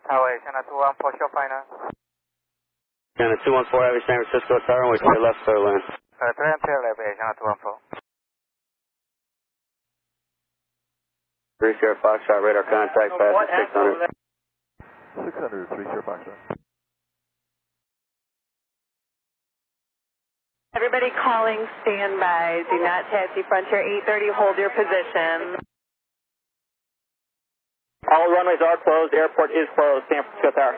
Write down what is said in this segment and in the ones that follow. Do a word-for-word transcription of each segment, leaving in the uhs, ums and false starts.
Tower Asiana two one four, show final. Asiana two one four, Average San Francisco, Tower, wait for your left, clear land. Uh, three and tail left, Asiana two one four. three Sierra Foxtrot, radar contact, fast at six hundred. six hundred, three Sierra Foxtrot. Everybody calling, standby. Do not taxi Frontier eight thirty, hold your position. All runways are closed, airport is closed, San Francisco Tower.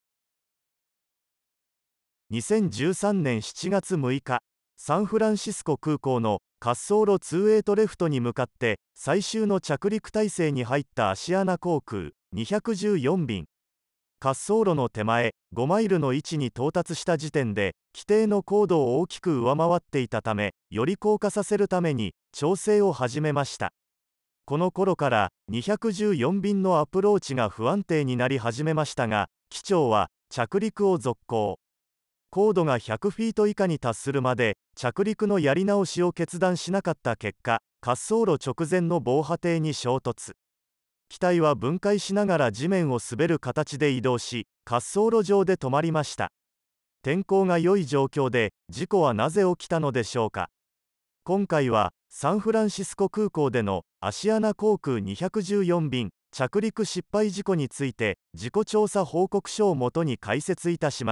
にせんじゅうさんねんしちがつむいか、サンフランシスコ空港の滑走路にじゅうはちレフトに向かって最終の着陸態勢に入ったアシアナ航空にひゃくじゅうよんびん。滑走路の手前ごマイルの位置に到達した時点で規定の高度を大きく上回っていたため、より降下させるために調整を始めました。この頃からにひゃくじゅうよんびんのアプローチが不安定になり始めましたが、機長は着陸を続行。高度がひゃくフィート以下に達するまで着陸のやり直しを決断しなかった結果、滑走路直前の防波堤に衝突。機体は分解しながら地面を滑る形で移動し、滑走路上で止まりました。天候が良い状況で事故はなぜ起きたのでしょうか。今回はサンフランシスコ空港でのアシアナ航空にひゃくじゅうよんびん着陸失敗事故について事故調査報告書をもとに解説いたします。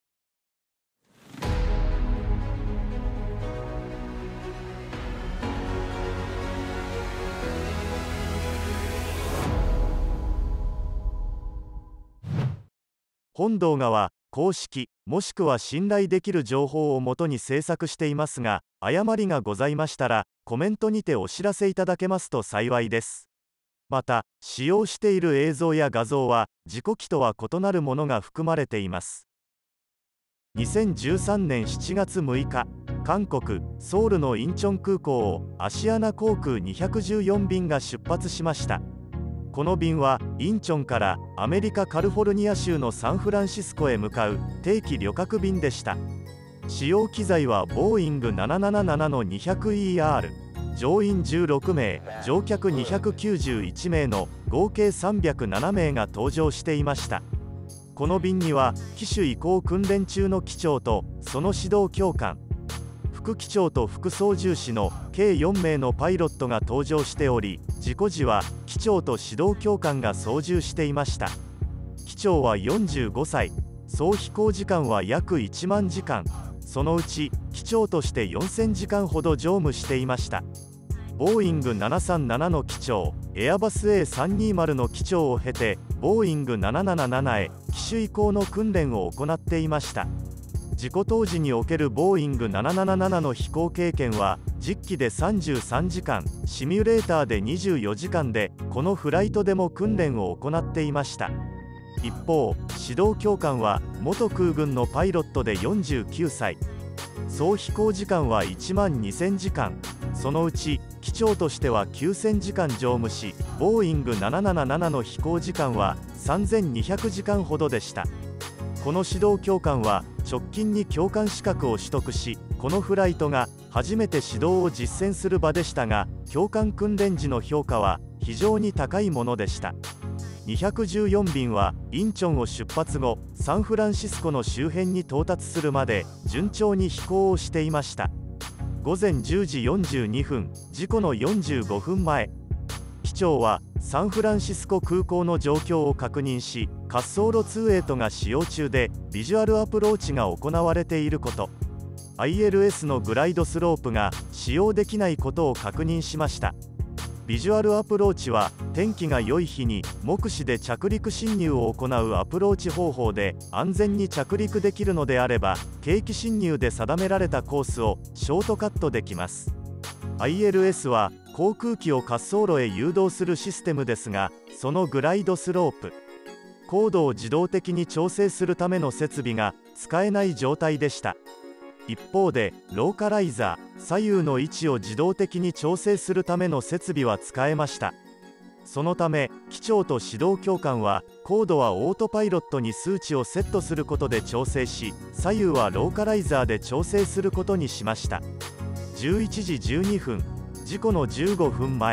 本動画は公式もしくは信頼できる情報をもとに制作していますが、誤りがございましたらコメントにてお知らせいただけますと幸いです。また使用している映像や画像は事故機とは異なるものが含まれています。にせんじゅうさんねんしちがつむいか、韓国ソウルのインチョン空港をアシアナ航空にひゃくじゅうよんびんが出発しました。この便はインチョンからアメリカカリフォルニア州のサンフランシスコへ向かう定期旅客便でした。使用機材はボーイングなななななのにひゃくイーアール、乗員じゅうろくめい、乗客にひゃくきゅうじゅういちめいの合計さんびゃくななめいが搭乗していました。この便には機種移行訓練中の機長とその指導教官、副機長と副操縦士の計よんめいのパイロットが搭乗しており、事故時は機長と指導教官が操縦していました。機長はよんじゅうごさい、総飛行時間は約いちまんじかん、そのうち機長としてよんせんじかんほど乗務していました。ボーイングななさんななの機長、エアバス エーさんにーまる の機長を経てボーイングななななななへ機種移行の訓練を行っていました。事故当時におけるボーイングなななななの飛行経験は実機でさんじゅうさんじかん、シミュレーターでにじゅうよじかんで、このフライトでも訓練を行っていました。一方、指導教官は元空軍のパイロットでよんじゅうきゅうさい、総飛行時間はいちまんにせんじかん、そのうち機長としてはきゅうせんじかん乗務し、ボーイングなななななの飛行時間はさんぜんにひゃくじかんほどでした。この指導教官は直近に教官資格を取得し、このフライトが初めて指導を実践する場でしたが、教官訓練時の評価は非常に高いものでした。にひゃくじゅうよんびんはインチョンを出発後、サンフランシスコの周辺に到達するまで順調に飛行をしていました。ごぜんじゅうじよんじゅうにふん、事故のよんじゅうごふんまえ、機長はサンフランシスコ空港の状況を確認し、滑走路にじゅうはちが使用中でビジュアルアプローチが行われていること、アイエルエス のグライドスロープが使用できないことを確認しました。ビジュアルアプローチは天気が良い日に目視で着陸進入を行うアプローチ方法で、安全に着陸できるのであれば計器進入で定められたコースをショートカットできます。 アイエルエス は航空機を滑走路へ誘導するシステムですが、そのグライドスロープ、高度を自動的に調整するための設備が使えない状態でした。一方でローカライザー、左右の位置を自動的に調整するための設備は使えました。そのため機長と指導教官は高度はオートパイロットに数値をセットすることで調整し、左右はローカライザーで調整することにしました。じゅういちじじゅうにふん、事故のじゅうごふんまえ、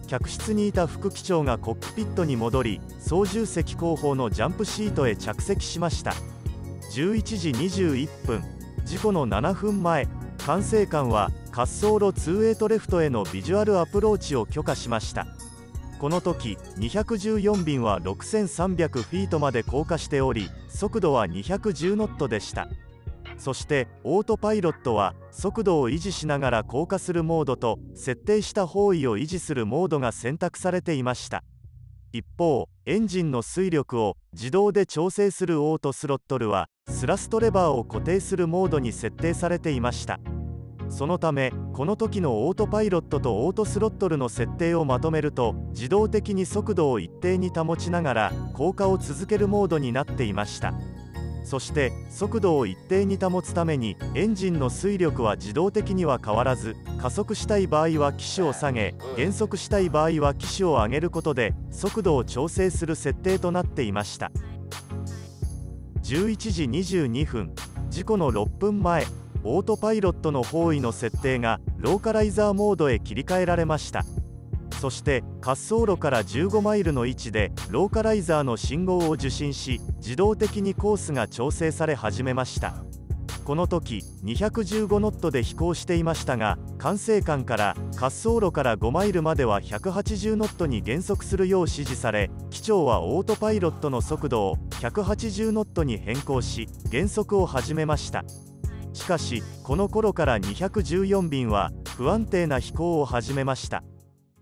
客室にいた副機長がコックピットに戻り、操縦席後方のジャンプシートへ着席しました。じゅういちじにじゅういっぷん、事故のななふんまえ、管制官は滑走路ツーエイトレフトへのビジュアルアプローチを許可しました。この時にひゃくじゅうよん便はろくせんさんびゃくフィートまで降下しており、速度はにひゃくじゅうノットでした。そしてオートパイロットは速度を維持しながら降下するモードと設定した方位を維持するモードが選択されていました。一方、エンジンの推力を自動で調整するオートスロットルはスラストレバーを固定するモードに設定されていました。そのためこの時のオートパイロットとオートスロットルの設定をまとめると、自動的に速度を一定に保ちながら降下を続けるモードになっていました。そして速度を一定に保つためにエンジンの推力は自動的には変わらず、加速したい場合は機首を下げ、減速したい場合は機首を上げることで速度を調整する設定となっていました。じゅういちじにじゅうにふん、事故のろっぷんまえ、オートパイロットの方位の設定がローカライザーモードへ切り替えられました。そして滑走路からじゅうごマイルの位置でローカライザーの信号を受信し、自動的にコースが調整され始めました。この時にひゃくじゅうごノットで飛行していましたが、管制官から滑走路からごマイルまではひゃくはちじゅうノットに減速するよう指示され、機長はオートパイロットの速度をひゃくはちじゅうノットに変更し減速を始めました。しかしこの頃からにひゃくじゅうよん便は不安定な飛行を始めました。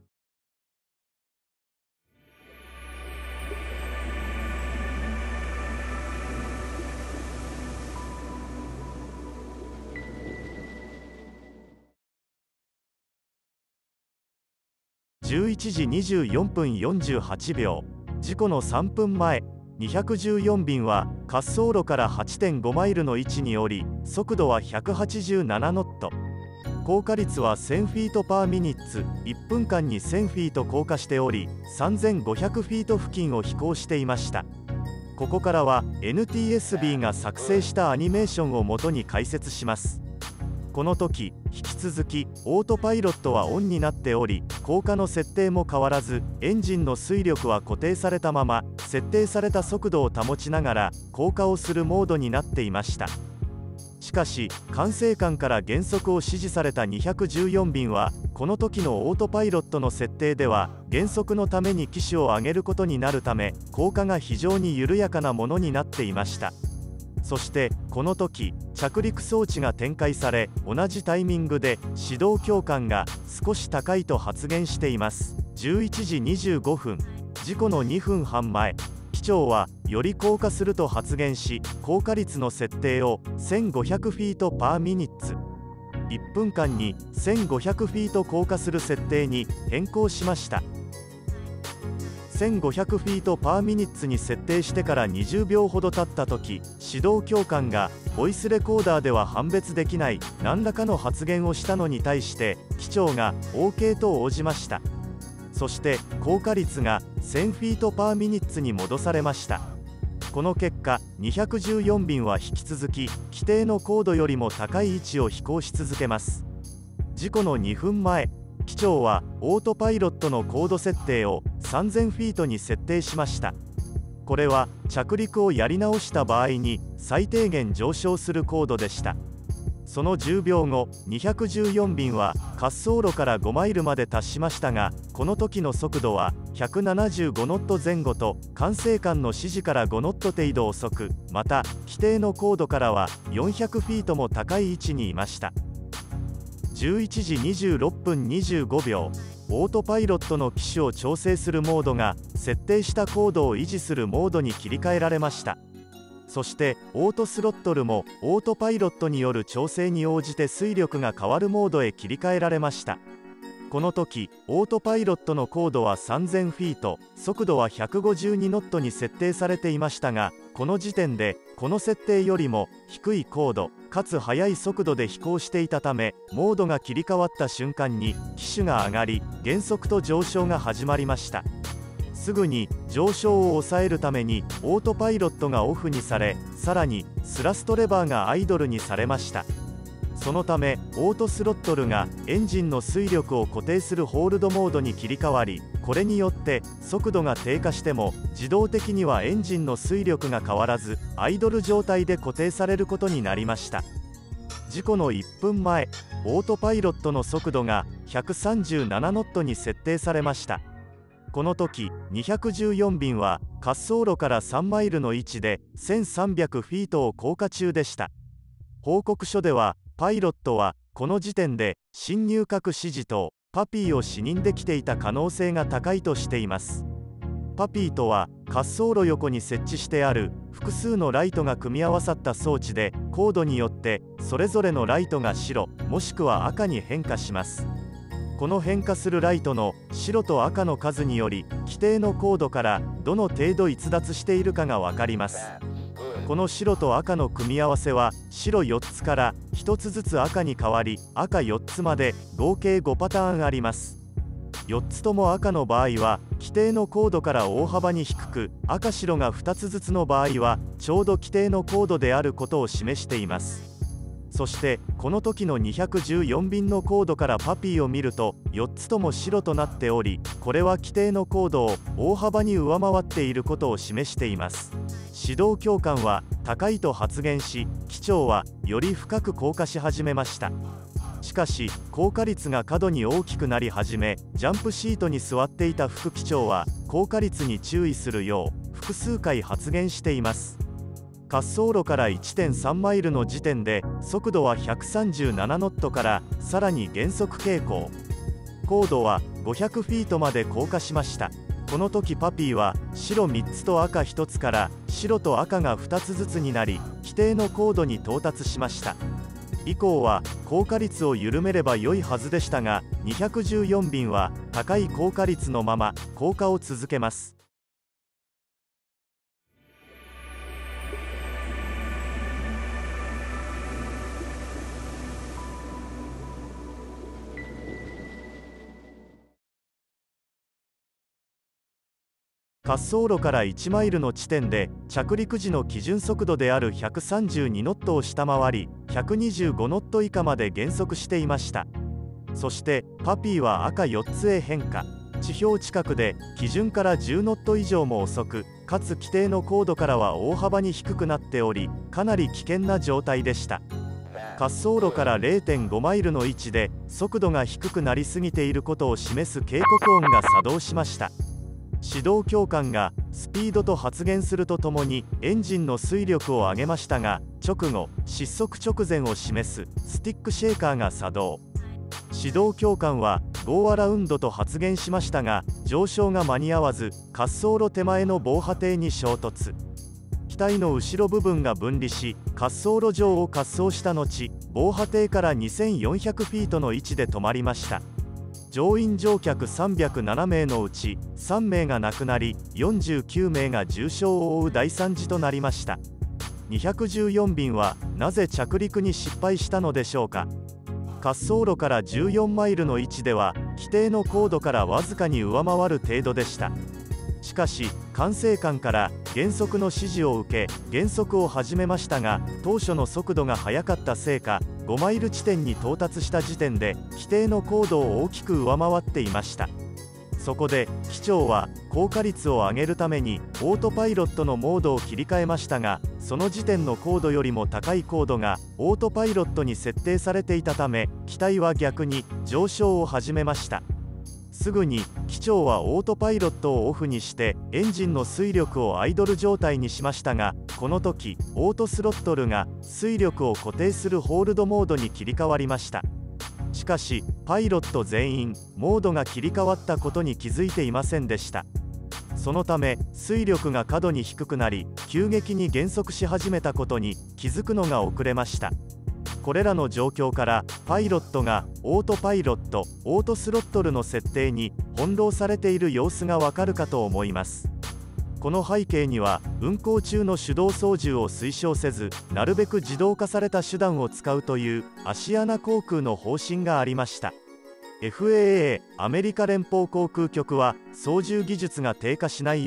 じゅういちじにじゅうよんぷんよんじゅうはちびょう、事故のさんぷんまえ、にひゃくじゅうよん便は滑走路から はちてんごマイルの位置におり、速度はひゃくはちじゅうななノット、降下率はせんフィートパーミニッツ、いっぷんかんにせんフィート降下しており、さんぜんごひゃくフィート付近を飛行していました。ここからは エヌティーエスビー が作成したアニメーションをもとに解説します。この時引き続きオートパイロットはオンになっており、降下の設定も変わらず、エンジンの推力は固定されたまま設定された速度を保ちながら降下をするモードになっていました。しかし管制官から減速を指示されたにひゃくじゅうよん便は、この時のオートパイロットの設定では減速のために機首を上げることになるため、降下が非常に緩やかなものになっていました。そしてこの時着陸装置が展開され、同じタイミングで指導教官が少し高いと発言しています。じゅういちじにじゅうごふん、事故のにふんはんまえ、機長はより降下すると発言し、降下率の設定をせんごひゃくフィートパーミニッツ、いっぷんかんにせんごひゃくフィート降下する設定に変更しました。せんごひゃくフィートパーミニッツに設定してからにじゅうびょうほど経った時、指導教官がボイスレコーダーでは判別できない何らかの発言をしたのに対して機長が オーケー と応じました。そして降下率がせんフィートパーミニッツに戻されました。この結果にひゃくじゅうよん便は引き続き規定の高度よりも高い位置を飛行し続けます。事故のにふんまえ、機長はオートパイロットの高度設定をさんぜんフィートに設定しました。これは着陸をやり直した場合に最低限上昇する高度でした。そのじゅうびょうご、にひゃくじゅうよん便は滑走路からごマイルまで達しましたが、この時の速度はひゃくななじゅうごノットぜん後と管制官の指示からごノット程度遅く、また規定の高度からはよんひゃくフィートも高い位置にいました。じゅういちじにじゅうろっぷんにじゅうごびょう、オートパイロットの機種を調整するモードが設定した高度を維持するモードに切り替えられました。そしてオートスロットルもオートパイロットによる調整に応じて推力が変わるモードへ切り替えられました。この時オートパイロットの高度はさんぜんフィート、速度はひゃくごじゅうにノットに設定されていましたが、この時点でこの設定よりも低い高度かつ速い速度で飛行していたため、モードが切り替わった瞬間に機首が上がり減速と上昇が始まりました。すぐに上昇を抑えるためにオートパイロットがオフにされ、さらにスラストレバーがアイドルにされました。 そのためオートスロットルがエンジンの推力を固定するホールドモードに切り替わり、これによって速度が低下しても自動的にはエンジンの推力が変わらずアイドル状態で固定されることになりました。事故のいっぷんまえ、オートパイロットの速度がひゃくさんじゅうななノットに設定されました。この時にひゃくじゅうよん便は滑走路からさんマイルの位置でせんさんびゃくフィートを降下中でした。報告書ではパイロットはこの時点で進入核指示灯パピーを視認できていた可能性が高いとしています。パピーとは滑走路横に設置してある複数のライトが組み合わさった装置で、高度によってそれぞれのライトが白もしくは赤に変化します。この変化するライトの白と赤の数により規定の高度からどの程度逸脱しているかが分かります。この白と赤の組み合わせは白よっつからひとつずつ赤に変わり、赤よっつまで合計ごパターンあります。よっつとも赤の場合は規定の高度から大幅に低く、赤白がふたつずつの場合はちょうど規定の高度であることを示しています。そしてこの時のにひゃくじゅうよん便の高度からパピーを見るとよっつとも白となっており、これは規定の高度を大幅に上回っていることを示しています。指導教官は高いと発言し、機長はより深く降下し始めました。しかし降下率が過度に大きくなり始め、ジャンプシートに座っていた副機長は降下率に注意するよう複数回発言しています。滑走路から いってんさんマイルの時点で速度はひゃくさんじゅうななノットからさらに減速傾向、高度はごひゃくフィートまで降下しました。この時パピーは白みっつと赤ひとつから白と赤がふたつずつになり、規定の高度に到達しました。以降は降下率を緩めれば良いはずでしたが、にひゃくじゅうよん便は高い降下率のまま降下を続けます。滑走路からいちマイルの地点で着陸時の基準速度であるひゃくさんじゅうにノットを下回り、ひゃくにじゅうごノット以下まで減速していました。そしてパピーは赤よっつへ変化、地表近くで基準からじゅうノット以上も遅く、かつ規定の高度からは大幅に低くなっており、かなり危険な状態でした。滑走路から れいてんごマイルの位置で速度が低くなりすぎていることを示す警告音が作動しました。指導教官がスピードと発言するとともにエンジンの推力を上げましたが、直後失速直前を示すスティックシェーカーが作動。指導教官はゴーアラウンドと発言しましたが、上昇が間に合わず滑走路手前の防波堤に衝突。機体の後ろ部分が分離し、滑走路上を滑走した後、防波堤からにせんよんひゃくフィートの位置で止まりました。乗員乗客さんびゃくなな名のうちさん名が亡くなり、よんじゅうきゅう名が重傷を負う大惨事となりました。にひゃくじゅうよん便はなぜ着陸に失敗したのでしょうか。滑走路からじゅうよんマイルの位置では規定の高度からわずかに上回る程度でした。しかし管制官から減速の指示を受け減速を始めましたが、当初の速度が速かったせいかごマイル地点に到達した時点で規定の高度を大きく上回っていました。そこで機長は降下率を上げるためにオートパイロットのモードを切り替えましたが、その時点の高度よりも高い高度がオートパイロットに設定されていたため、機体は逆に上昇を始めました。すぐに機長はオートパイロットをオフにしてエンジンの推力をアイドル状態にしましたが、この時オートスロットルが推力を固定するホールドモードに切り替わりました。しかしパイロット全員モードが切り替わったことに気づいていませんでした。そのため推力が過度に低くなり急激に減速し始めたことに気づくのが遅れました。これらの状況からパイロットがオートパイロット、オートスロットルの設定に翻弄されている様子がわかるかと思います。この背景には運航中の手動操縦を推奨せず、なるべく自動化された手段を使うというアシアナ航空の方針がありました。エフエーエー アメリカ連邦航空局は操縦技術が低下しないよう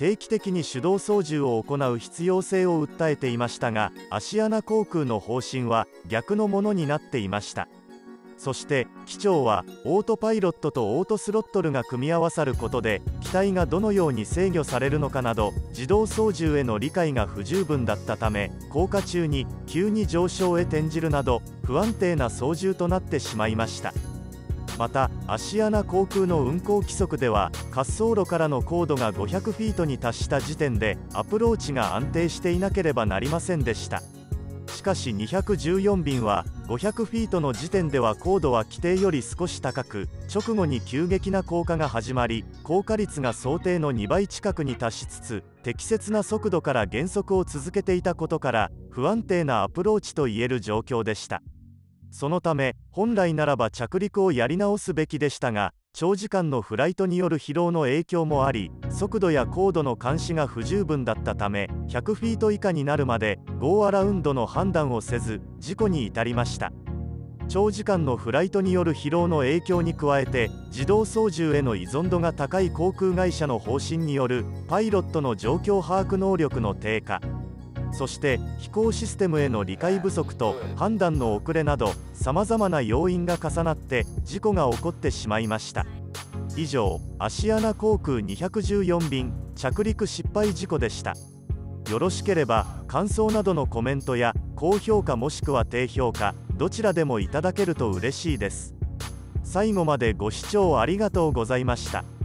定期的に手動操縦を行う必要性を訴えていましたが、アシアナ航空の方針は逆のものになっていました。そして機長はオートパイロットとオートスロットルが組み合わさることで機体がどのように制御されるのかなど自動操縦への理解が不十分だったため、降下中に急に上昇へ転じるなど不安定な操縦となってしまいました。またアシアナ航空の運航規則では、滑走路からの高度がごひゃくフィートに達した時点でアプローチが安定していなければなりませんでした。しかしにひゃくじゅうよん便はごひゃくフィートの時点では高度は規定より少し高く、直後に急激な降下が始まり、降下率が想定のにばい近くに達しつつ、適切な速度から減速を続けていたことから不安定なアプローチといえる状況でした。そのため本来ならば着陸をやり直すべきでしたが、長時間のフライトによる疲労の影響もあり、速度や高度の監視が不十分だったため、ひゃくフィート以下になるまでゴーアラウンドの判断をせず事故に至りました。長時間のフライトによる疲労の影響に加えて、自動操縦への依存度が高い航空会社の方針によるパイロットの状況把握能力の低下、そして飛行システムへの理解不足と判断の遅れなどさまざまな要因が重なって事故が起こってしまいました。以上、アシアナ航空にひゃくじゅうよん便着陸失敗事故でした。よろしければ感想などのコメントや高評価もしくは低評価、どちらでもいただけると嬉しいです。最後までご視聴ありがとうございました。